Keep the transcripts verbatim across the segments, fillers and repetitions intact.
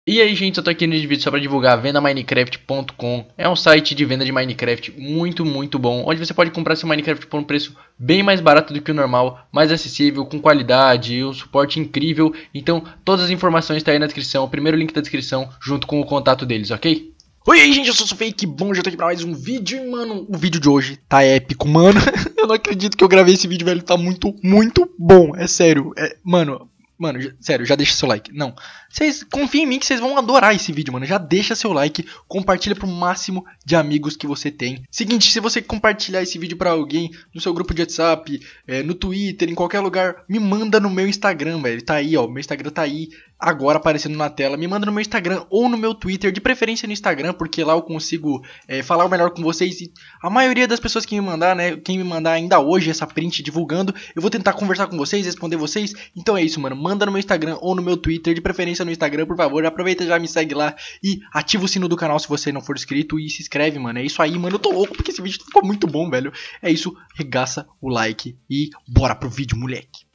E aí, gente, eu tô aqui nesse vídeo só pra divulgar venda minecraft ponto com. É um site de venda de Minecraft muito, muito bom, onde você pode comprar seu Minecraft por um preço bem mais barato do que o normal, mais acessível, com qualidade e um suporte incrível. Então, todas as informações estão aí na descrição, o primeiro link da descrição, junto com o contato deles, ok? Oi aí, gente, eu sou o Fake, bom, já tô aqui pra mais um vídeo e, mano, o vídeo de hoje tá épico, mano. Eu não acredito que eu gravei esse vídeo, velho, tá muito, muito bom, é sério, é, mano... Mano, já, sério, já deixa seu like. Não, vocês confiem em mim que vocês vão adorar esse vídeo, mano. Já deixa seu like, compartilha pro máximo de amigos que você tem. Seguinte, se você compartilhar esse vídeo pra alguém no seu grupo de WhatsApp, é, no Twitter, em qualquer lugar, me manda no meu Instagram, velho. Tá aí, ó, meu Instagram tá aí agora aparecendo na tela. Me manda no meu Instagram ou no meu Twitter, de preferência no Instagram, porque lá eu consigo é, falar o melhor com vocês. E a maioria das pessoas que me mandar, né, quem me mandar ainda hoje essa print divulgando, eu vou tentar conversar com vocês, responder vocês. Então é isso, mano. Manda no meu Instagram ou no meu Twitter, de preferência no Instagram, por favor. Aproveita e já me segue lá e ativa o sino do canal se você não for inscrito e se inscreve, mano. É isso aí, mano. Eu tô louco porque esse vídeo ficou muito bom, velho. É isso, regaça o like e bora pro vídeo, moleque.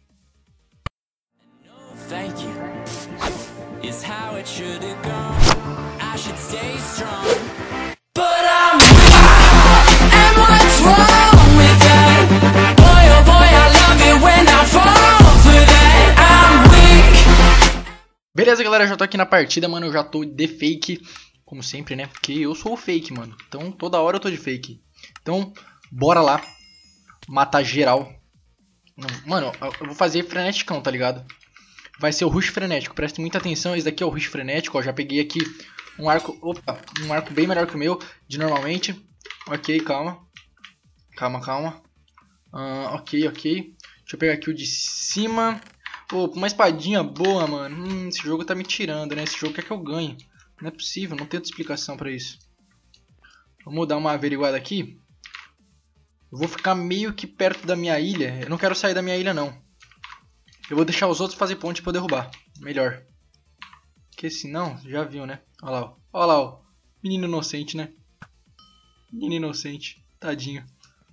Thank you. Is how it should have gone. I should stay strong. But I'm weak. And what's wrong with that? Boy, oh boy, I love it when I fall for that. I'm weak. Beleza, galera, já tô aqui na partida, mano. Eu já tô de fake, como sempre, né? Porque eu sou o fake, mano. Então toda hora eu tô de fake. Então, bora lá matar geral. Mano, eu vou fazer freneticão, tá ligado? Vai ser o rush frenético, prestem muita atenção, esse daqui é o rush frenético, ó, já peguei aqui um arco, opa, um arco bem melhor que o meu, de normalmente. Ok, calma, calma, calma, uh, ok, ok, deixa eu pegar aqui o de cima. Pô, uma espadinha boa, mano, hum, esse jogo tá me tirando, né, esse jogo quer que eu ganhe, não é possível, não tem outra explicação pra isso. Vamos dar uma averiguada aqui, eu vou ficar meio que perto da minha ilha, eu não quero sair da minha ilha não. Eu vou deixar os outros fazer ponte pra eu derrubar. Melhor. Porque senão, já viu, né? Olha lá, ó. Olha lá, ó. Menino inocente, né? Menino inocente. Tadinho.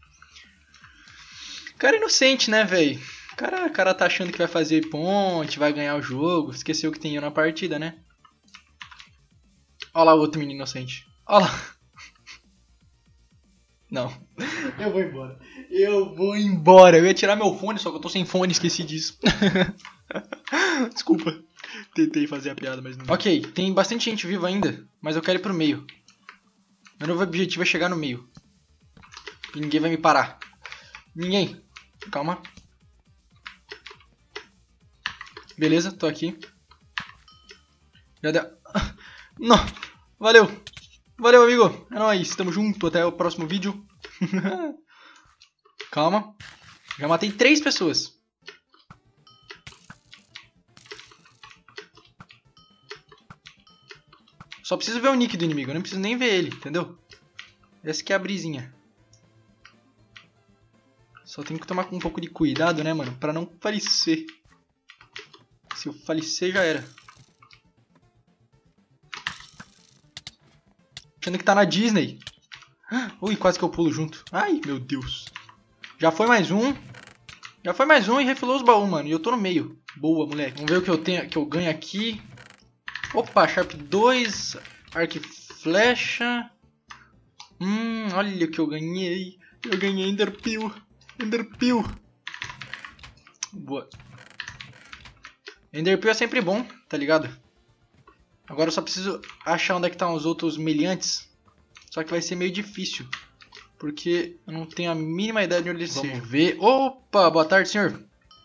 Cara inocente, né, velho? O cara, cara tá achando que vai fazer ponte, vai ganhar o jogo. Esqueceu que tem eu na partida, né? Olha lá o outro menino inocente. Olha lá. Não. Eu vou embora. Eu vou embora. Eu ia tirar meu fone, só que eu tô sem fone, esqueci disso. Desculpa. Tentei fazer a piada, mas não. Ok, tem bastante gente viva ainda, mas eu quero ir pro meio. Meu novo objetivo é chegar no meio. E ninguém vai me parar. Ninguém. Calma. Beleza, tô aqui. Já deu. Não. Valeu. Valeu, amigo. É nóis. Tamo junto. Até o próximo vídeo. Calma. Já matei três pessoas. Só preciso ver o nick do inimigo. Eu não preciso nem ver ele, entendeu? Essa aqui é a brisinha. Só tenho que tomar um pouco de cuidado, né, mano? Pra não falecer. Se eu falecer, já era. Achando que tá na Disney. Ui, quase que eu pulo junto. Ai, meu Deus. Já foi mais um. Já foi mais um e refilou os baús, mano. E eu tô no meio. Boa, moleque. Vamos ver o que eu tenho, que eu ganho aqui. Opa, Sharp dois. Arco e flecha. Hum, olha o que eu ganhei. Eu ganhei Enderpeel. Enderpeel. Boa. Enderpeel é sempre bom, tá ligado? Agora eu só preciso achar onde é que estão os outros meliantes. Só que vai ser meio difícil. Porque eu não tenho a mínima ideia de onde eles sejam. Vamos ver. Opa, boa tarde, senhor.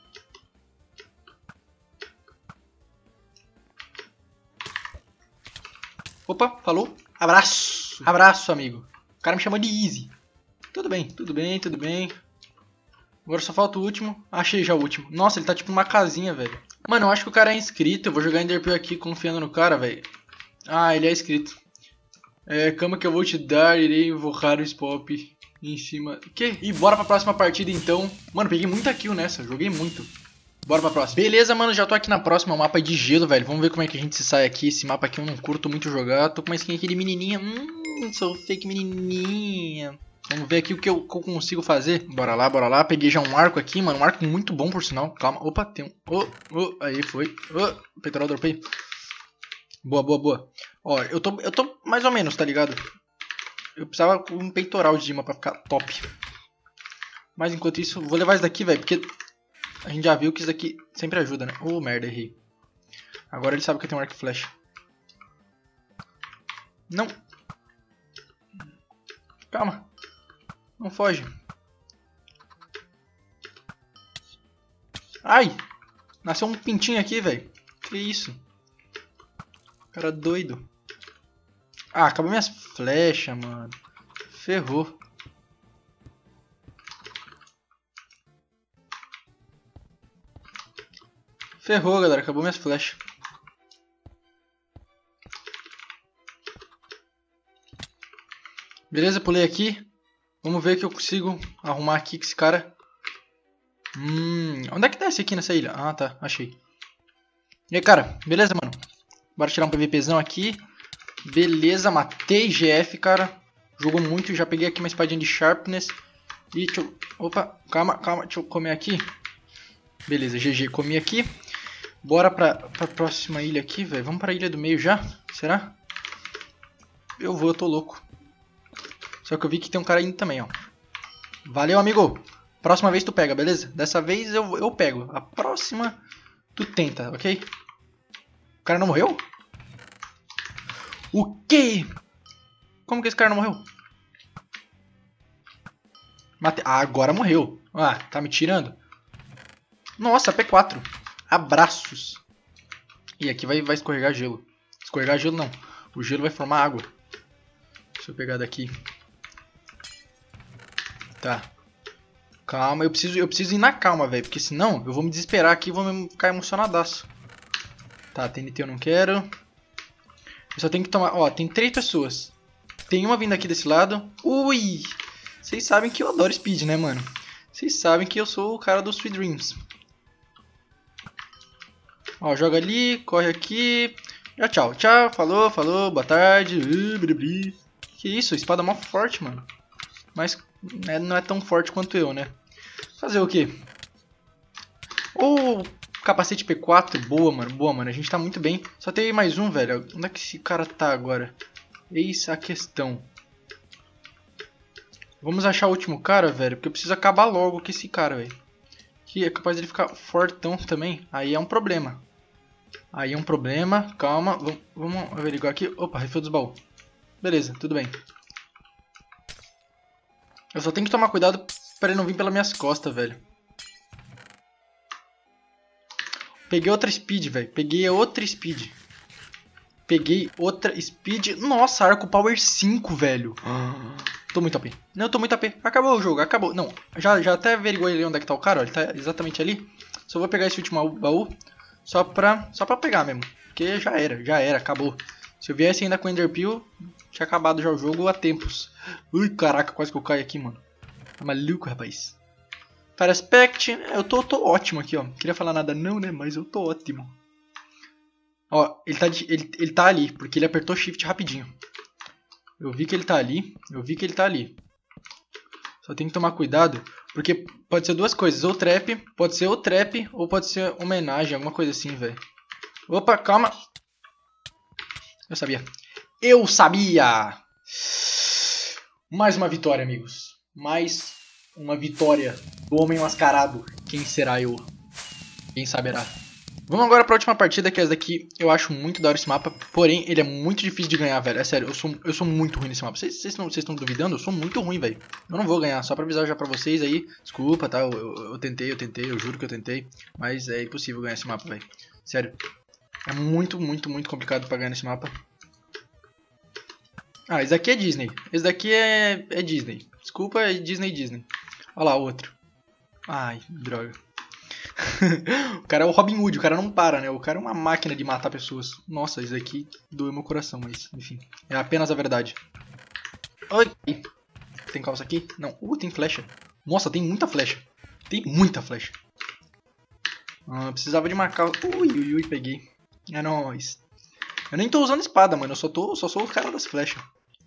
Opa, falou. Abraço. Abraço, amigo. O cara me chamou de Easy. Tudo bem, tudo bem, tudo bem. Agora só falta o último. Achei já o último. Nossa, ele tá tipo numa casinha, velho. Mano, eu acho que o cara é inscrito. Eu vou jogar Enderpeel aqui confiando no cara, velho. Ah, ele é inscrito. É, cama que eu vou te dar, irei invocar o Spop em cima. O quê? E bora pra próxima partida então. Mano, peguei muita kill nessa, joguei muito. Bora pra próxima. Beleza, mano, já tô aqui na próxima, mapa de gelo, velho. Vamos ver como é que a gente se sai aqui. Esse mapa aqui eu não curto muito jogar. Tô com uma skin aqui de menininha. Hum, sou fake menininha. Vamos ver aqui o que eu, que eu consigo fazer. Bora lá, bora lá. Peguei já um arco aqui, mano. Um arco muito bom, por sinal. Calma. Opa, tem um... Oh, oh, aí foi. Oh, peitoral, dropei. Boa, boa, boa. Ó, eu tô, eu tô mais ou menos, tá ligado? Eu precisava com um peitoral de Dima pra ficar top. Mas enquanto isso, vou levar isso daqui, velho. Porque a gente já viu que isso daqui sempre ajuda, né? Oh, merda, errei. Agora ele sabe que eu tenho um arco e flecha. Não. Calma. Não foge. Ai! Nasceu um pintinho aqui, velho. Que isso? Cara doido. Ah, acabou minhas flechas, mano. Ferrou. Ferrou, galera. Acabou minhas flechas. Beleza, pulei aqui. Vamos ver o que eu consigo arrumar aqui com esse cara. Hum, onde é que desce aqui nessa ilha? Ah, tá. Achei. E aí, cara. Beleza, mano? Bora tirar um PVPzão aqui. Beleza, matei G F, cara. Jogou muito, já peguei aqui uma espadinha de sharpness. E deixa eu... Opa, calma, calma, deixa eu comer aqui. Beleza, G G, comi aqui. Bora pra, pra próxima ilha aqui, velho. Vamos pra ilha do meio já? Será? Eu vou, eu tô louco. Só que eu vi que tem um cara indo também, ó. Valeu, amigo. Próxima vez tu pega, beleza? Dessa vez eu, eu pego. A próxima tu tenta, ok? O cara não morreu? O quê? Como que esse cara não morreu? Mate... Ah, agora morreu. Ah, tá me tirando? Nossa, P quatro. Abraços. E aqui vai, vai escorregar gelo. Escorregar gelo não. O gelo vai formar água. Deixa eu pegar daqui. Tá. Calma, eu preciso, eu preciso ir na calma, velho. Porque senão eu vou me desesperar aqui e vou ficar emocionadaço. Tá, T N T eu não quero. Eu só tenho que tomar... Ó, tem três pessoas. Tem uma vindo aqui desse lado. Ui! Vocês sabem que eu adoro speed, né, mano? Vocês sabem que eu sou o cara dos Sweet Dreams. Ó, joga ali, corre aqui. Já tchau. Tchau, falou, falou, boa tarde. Uh, bri, bri. Que isso, espada mó forte, mano. Mas né, não é tão forte quanto eu, né? Fazer o quê? Oh, capacete P quatro, boa, mano, boa, mano. A gente tá muito bem. Só tem mais um, velho. Onde é que esse cara tá agora? Eis a questão. Vamos achar o último cara, velho. Porque eu preciso acabar logo com esse cara, velho. Que é capaz dele ficar fortão também. Aí é um problema. Aí é um problema. Calma. Vamos, vamos averiguar aqui. Opa, refil dos baús. Beleza, tudo bem. Eu só tenho que tomar cuidado pra ele não vir pelas minhas costas, velho. Peguei outra speed, velho. Peguei outra speed. Peguei outra speed. Nossa, arco power cinco, velho. Tô muito A P. Não, eu tô muito A P. Acabou o jogo, acabou. Não, já, já até averiguei ali onde é que tá o cara. Ó, ele tá exatamente ali. Só vou pegar esse último baú. Só pra, só pra pegar mesmo. Porque já era, já era, acabou. Se eu viesse ainda com Enderpeel, tinha acabado já o jogo há tempos. Ui, caraca, quase que eu caio aqui, mano. Tá maluco, rapaz. Fire Aspect, eu tô, tô ótimo aqui, ó. Não queria falar nada não, né, mas eu tô ótimo. Ó, ele tá, ele, ele tá ali, porque ele apertou Shift rapidinho. Eu vi que ele tá ali, eu vi que ele tá ali. Só tem que tomar cuidado, porque pode ser duas coisas. Ou trap, pode ser ou trap, ou pode ser homenagem, alguma coisa assim, velho. Opa, calma. Eu sabia. Eu sabia! Mais uma vitória, amigos. Mais uma vitória do homem mascarado. Quem será eu? Quem saberá? Vamos agora pra última partida, que essa daqui eu acho muito da hora esse mapa. Porém, ele é muito difícil de ganhar, velho. É sério, eu sou, eu sou muito ruim nesse mapa. Vocês estão duvidando? Eu sou muito ruim, velho. Eu não vou ganhar, só pra avisar já pra vocês aí. Desculpa, tá? Eu, eu, eu tentei, eu tentei, eu juro que eu tentei. Mas é impossível ganhar esse mapa, velho. Sério. É muito, muito, muito complicado pra ganhar nesse mapa. Ah, esse daqui é Disney. Esse daqui é, é Disney. Desculpa, é Disney, Disney. Olha lá, outro. Ai, droga. O cara é o Robin Hood, o cara não para, né? O cara é uma máquina de matar pessoas. Nossa, isso daqui doeu meu coração, mas enfim. É apenas a verdade. Oi. Tem calça aqui? Não. Uh, tem flecha. Nossa, tem muita flecha. Tem muita flecha. Ah, precisava de uma calça. Ui, ui, ui, peguei. É nóis. Eu nem tô usando espada, mano. Eu só, tô, só sou o cara das flechas.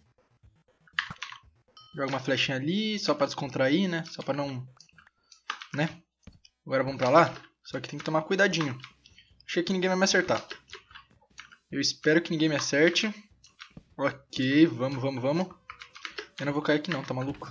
Joga uma flechinha ali, só pra descontrair, né? Só pra não... Né? Agora vamos pra lá. Só que tem que tomar cuidadinho. Achei que ninguém vai me acertar. Eu espero que ninguém me acerte. Ok, vamos, vamos, vamos. Eu não vou cair aqui não, tá maluco?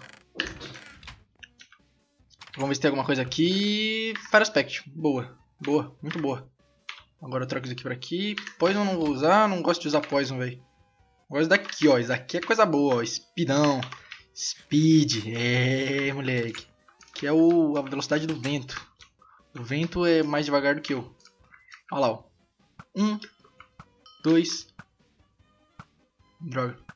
Vamos ver se tem alguma coisa aqui. Fire Aspect, boa, boa, muito boa. Agora eu troco isso aqui pra aqui. Poison eu não vou usar, não gosto de usar Poison, velho. Gosto daqui, ó, isso aqui é coisa boa, ó, Speedão. Speed, é, moleque. Que é o, a velocidade do vento. O vento é mais devagar do que eu. Olha lá, ó. Um, dois. Droga.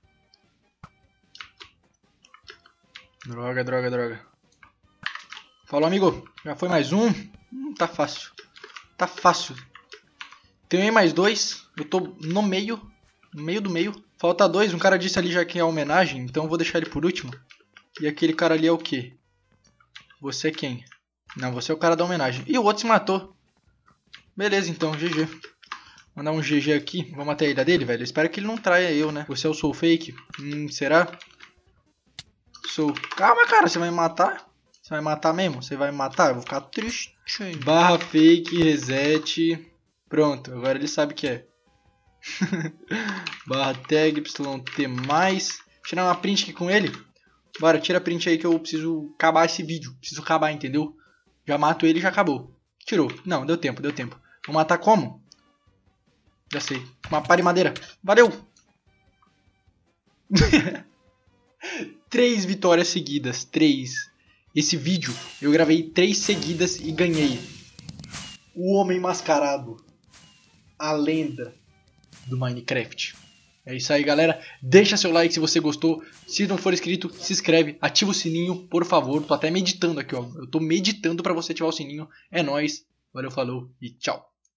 Droga, droga, droga. Falou, amigo. Já foi mais um. Hum, tá fácil. Tá fácil. Tem mais dois. Eu tô no meio. No meio do meio. Falta dois. Um cara disse ali já que é homenagem. Então eu vou deixar ele por último. E aquele cara ali é o quê? Você é quem? Não, você é o cara da homenagem. E o outro se matou. Beleza, então. G G. Mandar um G G aqui. Vamos matar a ilha dele, velho. Eu espero que ele não traia eu, né? Você é o Soul Fake? Hum, será? Sou... Calma, cara. Você vai me matar? Você vai matar mesmo? Você vai me matar? Eu vou ficar triste. Barra fake, reset. Pronto. Agora ele sabe que é. Barra tag, YT+. Tirar uma print aqui com ele. Bora, tira a print aí que eu preciso acabar esse vídeo. Preciso acabar, entendeu? Já mato ele e já acabou. Tirou. Não, deu tempo, deu tempo. Vou matar como? Já sei. Uma pá de madeira. Valeu! Três vitórias seguidas. Três. Esse vídeo eu gravei três seguidas e ganhei. O Homem Mascarado. A lenda do Minecraft. É isso aí, galera. Deixa seu like se você gostou. Se não for inscrito, se inscreve. Ativa o sininho, por favor. Tô até meditando aqui, ó. Eu tô meditando pra você ativar o sininho. É nóis. Valeu, falou e tchau.